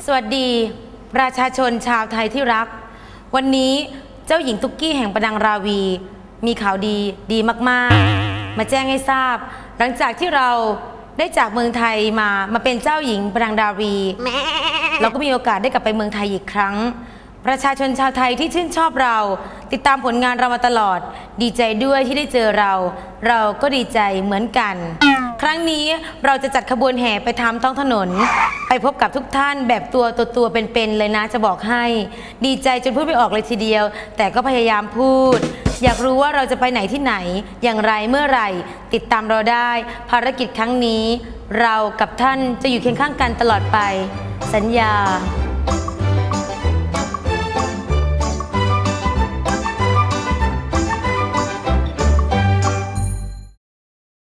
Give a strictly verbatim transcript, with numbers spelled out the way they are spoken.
วัสดีประชาชนชาวไทยที่รักวันนี้เจ้าหญิงตุ๊กกี้แห่งประดังราวีมีข่าวดีดีมากๆมาแจ้งให้ทราบหลังจากที่เราได้จากเมืองไทยมามาเป็นเจ้าหญิงประดังราวีเราก็มีโอกาสได้กลับไปเมืองไทยอีกครั้งประชาชนชาวไทยที่ชื่นชอบเราติดตามผลงานเรามาตลอดดีใจด้วยที่ได้เจอเราเราก็ดีใจเหมือนกันครั้งนี้เราจะจัดขบวนแห่ไปทำท้องถนนไปพบกับทุกท่านแบบตัวตัวตัวเป็นๆเลยนะจะบอกให้ดีใจจนพูดไม่ออกเลยทีเดียวแต่ก็พยายามพูดอยากรู้ว่าเราจะไปไหนที่ไหนอย่างไรเมื่อไหร่ติดตามเราได้ภารกิจครั้งนี้เรากับท่านจะอยู่เคียงข้างกันตลอดไปสัญญา